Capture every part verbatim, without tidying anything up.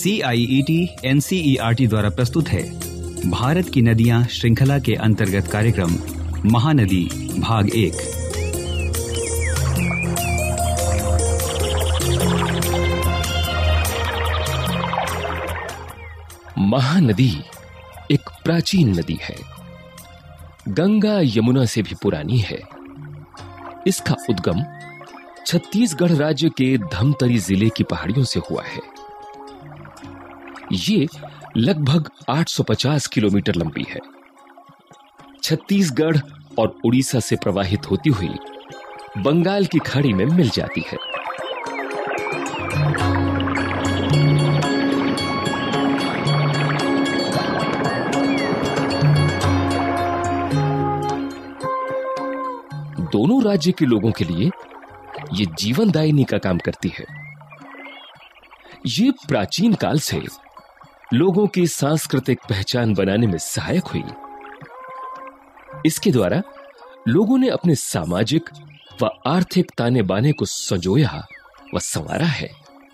C I E T N C E R T द्वारा प्रस्तुत है भारत की नदियां श्रृंखला के अंतर्गत कार्यक्रम महानदी भाग एक। महानदी एक प्राचीन नदी है, गंगा यमुना से भी पुरानी है। इसका उद्गम छत्तीसगढ़ राज्य के धमतरी जिले की पहाड़ियों से हुआ है। ये लगभग आठ सौ पचास किलोमीटर लंबी है। छत्तीसगढ़ और उड़ीसा से प्रवाहित होती हुई बंगाल की खाड़ी में मिल जाती है। दोनों राज्य के लोगों के लिए ये जीवनदायिनी का काम करती है। ये प्राचीन काल से लोगों की सांस्कृतिक पहचान बनाने में सहायक हुई। इसके द्वारा लोगों ने अपने सामाजिक व आर्थिक ताने बाने को संजोया व संवारा है।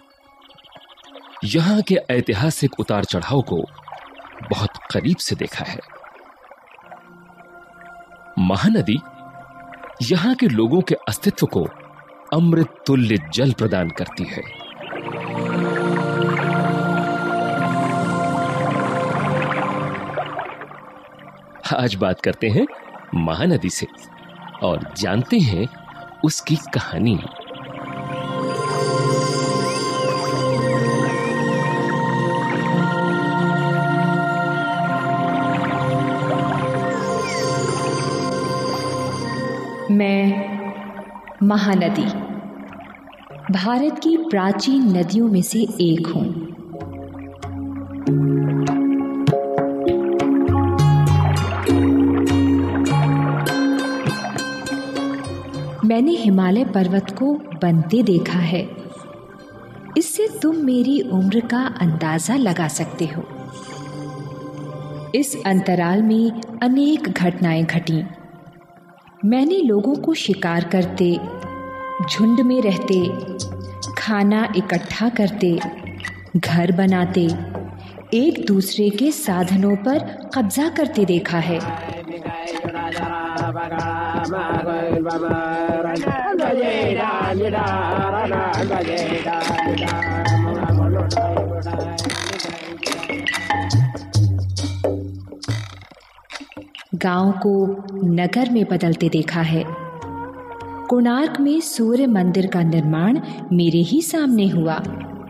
यहां के ऐतिहासिक उतार चढ़ाव को बहुत करीब से देखा है। महानदी यहां के लोगों के अस्तित्व को अमृत तुल्य जल प्रदान करती है। आज बात करते हैं महानदी से और जानते हैं उसकी कहानी। मैं महानदी भारत की प्राचीन नदियों में से एक हूं। मैंने हिमालय पर्वत को बनते देखा है। इससे तुम मेरी उम्र का अंदाजा लगा सकते हो। इस अंतराल में अनेक घटनाएं घटी। मैंने लोगों को शिकार करते, झुंड में रहते, खाना इकट्ठा करते, घर बनाते, एक दूसरे के साधनों पर कब्जा करते देखा है। गांव को नगर में बदलते देखा है। कोणार्क में सूर्य मंदिर का निर्माण मेरे ही सामने हुआ।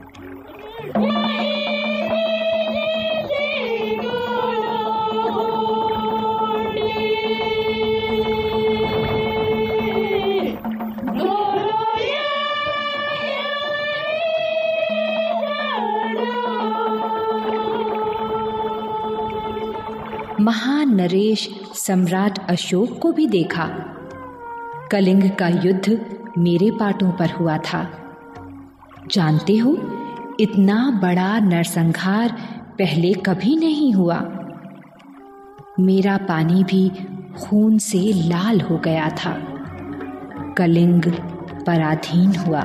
महान नरेश सम्राट अशोक को भी देखा। कलिंग का युद्ध मेरे पाटों पर हुआ था। जानते हो, इतना बड़ा नरसंहार पहले कभी नहीं हुआ। मेरा पानी भी खून से लाल हो गया था। कलिंग पराधीन हुआ।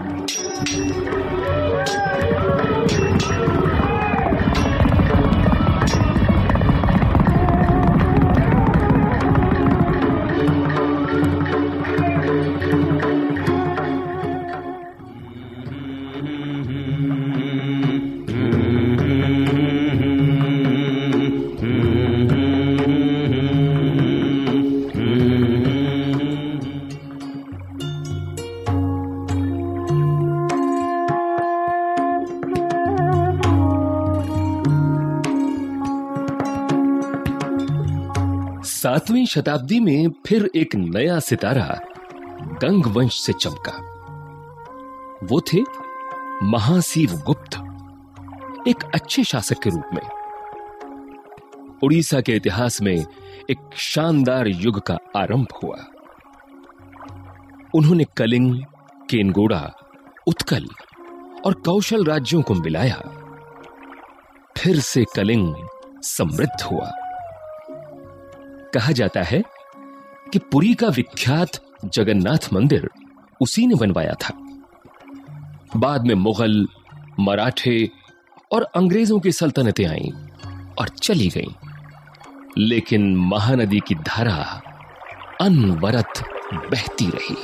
सातवीं शताब्दी में फिर एक नया सितारा गंग वंश से चमका। वो थे महासीव गुप्त, एक अच्छे शासक के रूप में। उड़ीसा के इतिहास में एक शानदार युग का आरंभ हुआ। उन्होंने कलिंग, केनगोड़ा, उत्कल और कौशल राज्यों को मिलाया। फिर से कलिंग समृद्ध हुआ। कहा जाता है कि पुरी का विख्यात जगन्नाथ मंदिर उसी ने बनवाया था। बाद में मुगल, मराठे और अंग्रेजों की सल्तनतें आईं और चली गईं, लेकिन महानदी की धारा अनवरत बहती रही।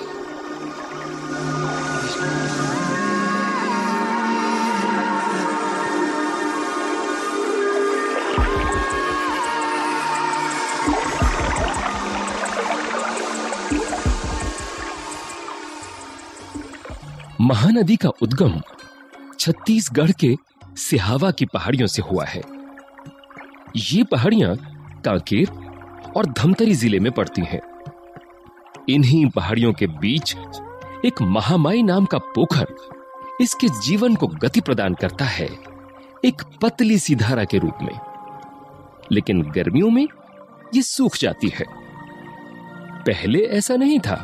महानदी का उद्गम छत्तीसगढ़ के सिहावा की पहाड़ियों से हुआ है। ये पहाड़ियां कांकेर और धमतरी जिले में पड़ती हैं। इन्हीं पहाड़ियों के बीच एक महामाई नाम का पोखर इसके जीवन को गति प्रदान करता है, एक पतली सी धारा के रूप में। लेकिन गर्मियों में ये सूख जाती है। पहले ऐसा नहीं था।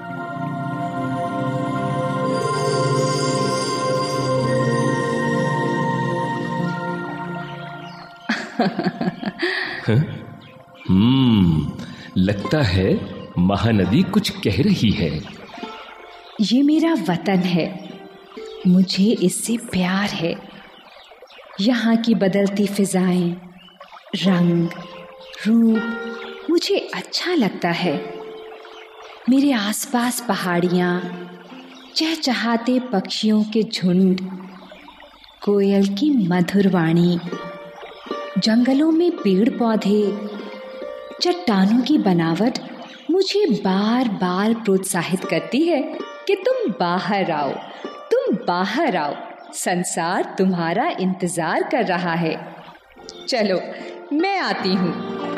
हम्म लगता है महानदी कुछ कह रही है। ये मेरा वतन है, मुझे इससे प्यार है। यहाँ की बदलती फिजाएं, रंग, रूप मुझे अच्छा लगता है। मेरे आसपास पहाड़ियाँ, चहचहाते पक्षियों के झुंड, कोयल की मधुर वाणी, जंगलों में पेड़ पौधे, चट्टानों की बनावट मुझे बार बार प्रोत्साहित करती है कि तुम बाहर आओ, तुम बाहर आओ, संसार तुम्हारा इंतजार कर रहा है। चलो मैं आती हूँ।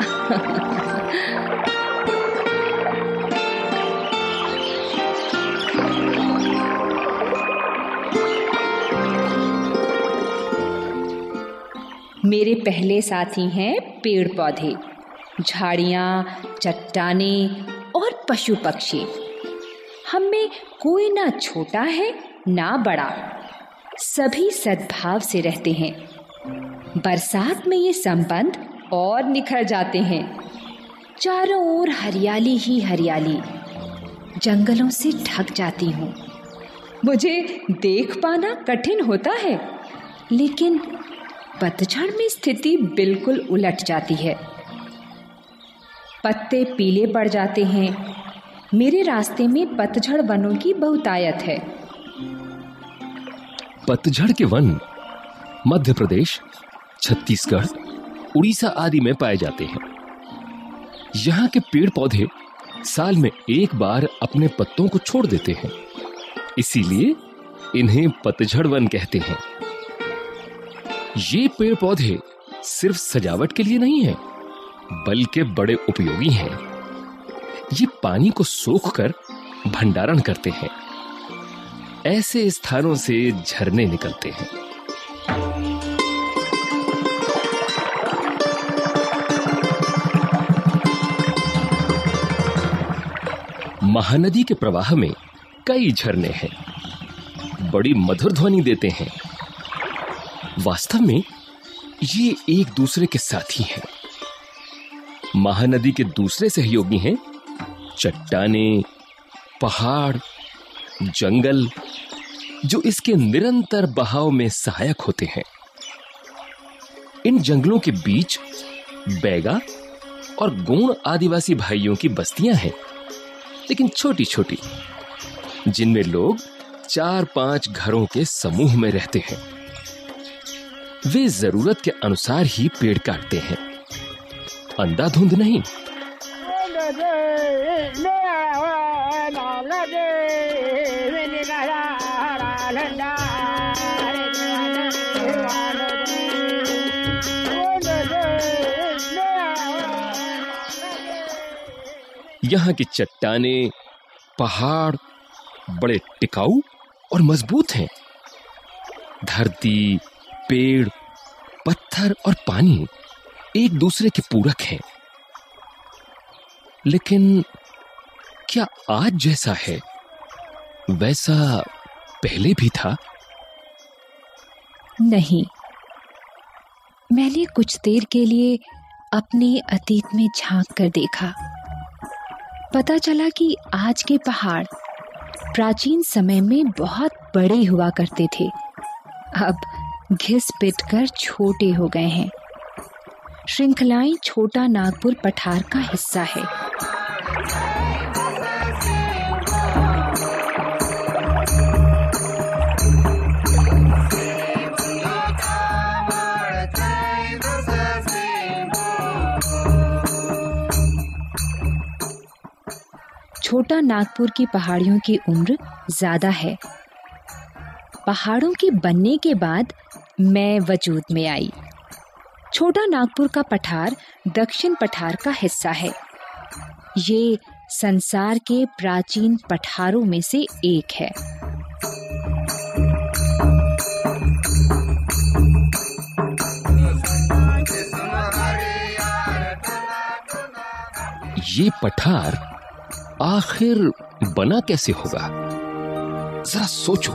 मेरे पहले साथी हैं पेड़ पौधे, झाड़ियाँ, चट्टानें और पशु पक्षी। हम में कोई ना छोटा है ना बड़ा, सभी सद्भाव से रहते हैं। बरसात में ये संबंध और निखर जाते हैं। चारों ओर हरियाली ही हरियाली, जंगलों से ढक जाती हूँ। मुझे देख पाना कठिन होता है, लेकिन पतझड़ में स्थिति बिल्कुल उलट जाती है। पत्ते पीले पड़ जाते हैं। मेरे रास्ते में पतझड़ वनों की बहुतायत है। पतझड़ के वन मध्य प्रदेश, छत्तीसगढ़, उड़ीसा आदि में पाए जाते हैं। यहाँ के पेड़ पौधे साल में एक बार अपने पत्तों को छोड़ देते हैं, इसीलिए इन्हें पतझड़ वन कहते हैं। ये पेड़ पौधे सिर्फ सजावट के लिए नहीं है, बल्कि बड़े उपयोगी हैं। ये पानी को सोखकर भंडारण करते हैं। ऐसे स्थानों से झरने निकलते हैं। महानदी के प्रवाह में कई झरने हैं, बड़ी मधुर ध्वनि देते हैं। वास्तव में ये एक दूसरे के साथी हैं। महानदी के दूसरे सहयोगी हैं चट्टानें, पहाड़, जंगल, जो इसके निरंतर बहाव में सहायक होते हैं। इन जंगलों के बीच बैगा और गोंड आदिवासी भाइयों की बस्तियां हैं, लेकिन छोटी छोटी, जिनमें लोग चार पांच घरों के समूह में रहते हैं। वे जरूरत के अनुसार ही पेड़ काटते हैं, अंधाधुंध नहीं। यहाँ की चट्टानें, पहाड़ बड़े टिकाऊ और मजबूत हैं। धरती, पेड़, पत्थर और पानी एक दूसरे के पूरक हैं। लेकिन क्या आज जैसा है वैसा पहले भी था? नहीं। मैंने कुछ देर के लिए अपने अतीत में झांक कर देखा। पता चला कि आज के पहाड़ प्राचीन समय में बहुत बड़े हुआ करते थे। अब घिस पिट कर छोटे हो गए हैं। श्रृंखलाएं छोटा नागपुर पठार का हिस्सा है। छोटा नागपुर की पहाड़ियों की उम्र ज्यादा है। पहाड़ों के बनने के बाद मैं वजूद में आई। छोटा नागपुर का पठार दक्षिण पठार का हिस्सा है। ये संसार के प्राचीन पठारों में से एक है। ये पठार आखिर बना कैसे होगा? जरा सोचो।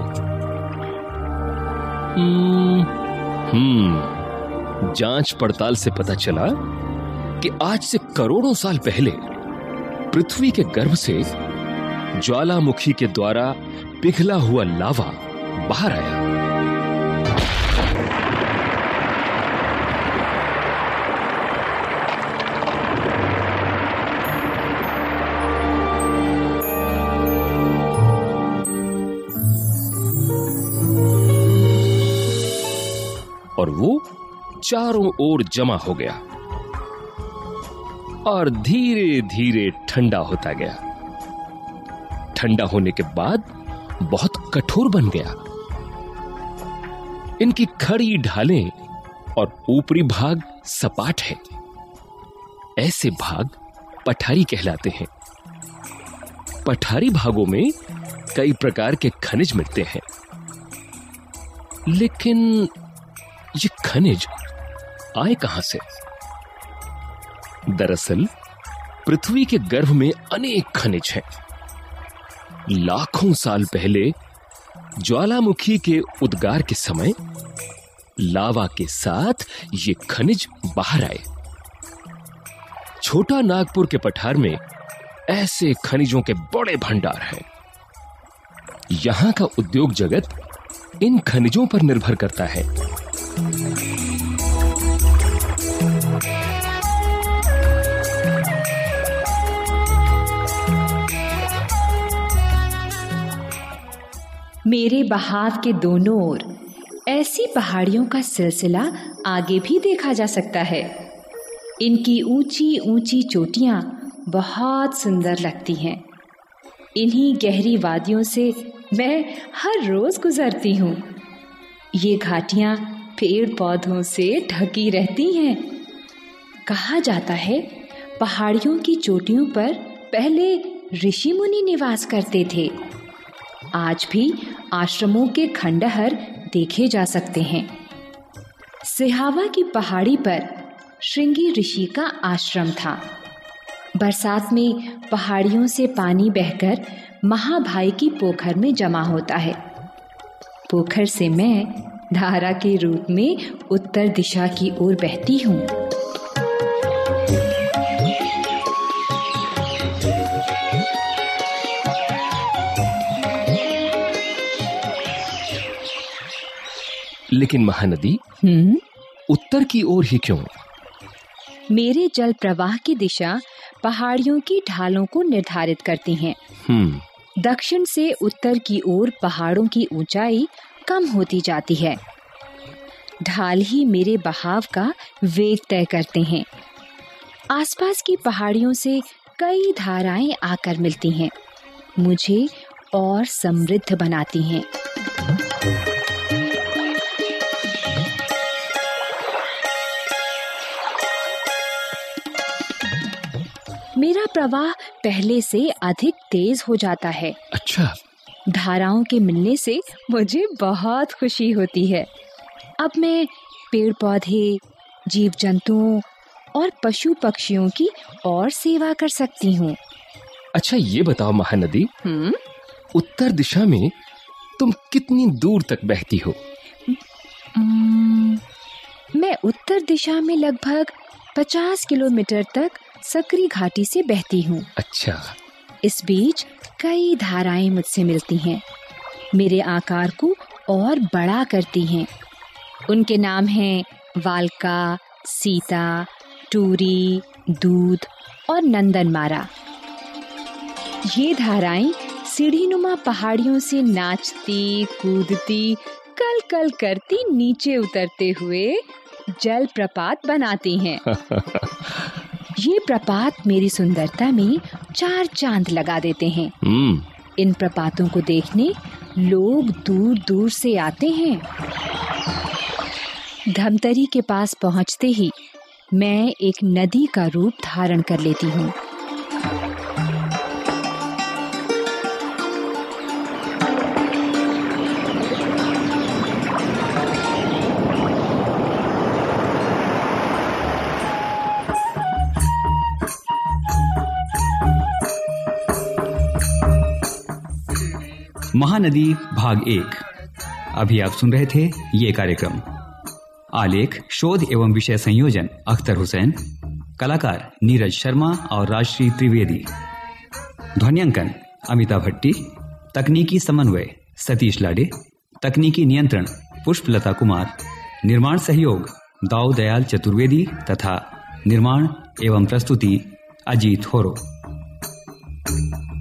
हम्म जांच पड़ताल से पता चला कि आज से करोड़ों साल पहले पृथ्वी के गर्भ से ज्वालामुखी के द्वारा पिघला हुआ लावा बाहर आया। और वो चारों ओर जमा हो गया और धीरे धीरे ठंडा होता गया। ठंडा होने के बाद बहुत कठोर बन गया। इनकी खड़ी ढालें और ऊपरी भाग सपाट है। ऐसे भाग पठारी कहलाते हैं। पठारी भागों में कई प्रकार के खनिज मिलते हैं, लेकिन ये खनिज आए कहां से? दरअसल पृथ्वी के गर्भ में अनेक खनिज हैं। लाखों साल पहले ज्वालामुखी के उद्गार के समय लावा के साथ ये खनिज बाहर आए। छोटा नागपुर के पठार में ऐसे खनिजों के बड़े भंडार हैं। यहां का उद्योग जगत इन खनिजों पर निर्भर करता है। मेरे बहाव के दोनों ओर ऐसी पहाड़ियों का सिलसिला आगे भी देखा जा सकता है। इनकी ऊंची ऊंची चोटियां बहुत सुंदर लगती हैं। इन्हीं गहरी वादियों से मैं हर रोज गुजरती हूँ। ये घाटियां पेड़ पौधों से ढकी रहती हैं। कहा जाता है पहाड़ियों की चोटियों पर पहले ऋषि मुनि निवास करते थे। आज भी आश्रमों के खंडहर देखे जा सकते हैं। सिहावा की पहाड़ी पर श्रृंगी ऋषि का आश्रम था। बरसात में पहाड़ियों से पानी बहकर महाभाई की पोखर में जमा होता है। पोखर से मैं धारा के रूप में उत्तर दिशा की ओर बहती हूँ। लेकिन महानदी हम्म उत्तर की ओर ही क्यों? मेरे जल प्रवाह की दिशा पहाड़ियों की ढालों को निर्धारित करती हैं। हम्म दक्षिण से उत्तर की ओर पहाड़ों की ऊंचाई कम होती जाती है। ढाल ही मेरे बहाव का वेग तय करते हैं। आसपास की पहाड़ियों से कई धाराएं आकर मिलती हैं, मुझे और समृद्ध बनाती हैं। मेरा प्रवाह पहले से अधिक तेज हो जाता है। अच्छा। धाराओं के मिलने से मुझे बहुत खुशी होती है। अब मैं पेड़ पौधे, जीव जंतुओं और पशु पक्षियों की और सेवा कर सकती हूँ। अच्छा ये बताओ महानदी, हम्म उत्तर दिशा में तुम कितनी दूर तक बहती हो? मैं उत्तर दिशा में लगभग पचास किलोमीटर तक सकरी घाटी से बहती हूँ। अच्छा। इस बीच कई धाराएं मुझसे मिलती हैं, मेरे आकार को और बड़ा करती हैं। उनके नाम हैं वालका, सीता, टूरी, दूध और नंदनमारा। ये धाराएं सीढ़ीनुमा पहाड़ियों से नाचती कूदती कल कल करती नीचे उतरते हुए जल प्रपात बनाती हैं। ये प्रपात मेरी सुंदरता में चार चांद लगा देते हैं। इन प्रपातों को देखने लोग दूर दूर से आते हैं। धमतरी के पास पहुंचते ही मैं एक नदी का रूप धारण कर लेती हूँ। महानदी भाग एक। अभी आप सुन रहे थे ये कार्यक्रम। आलेख, शोध एवं विषय संयोजन अख्तर हुसैन, कलाकार नीरज शर्मा और राजश्री त्रिवेदी, ध्वन्यांकन अमिता भट्टी, तकनीकी समन्वय सतीश लाडे, तकनीकी नियंत्रण पुष्पलता कुमार, निर्माण सहयोग दाऊ दयाल चतुर्वेदी तथा निर्माण एवं प्रस्तुति अजीत होरो।